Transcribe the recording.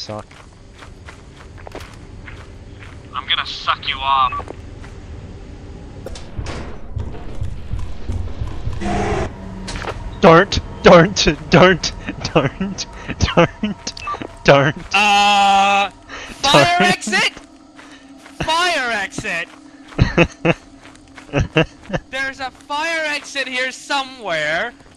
suck. I'm gonna suck you off. Don't. Fire exit! Fire exit! There's a fire exit here somewhere.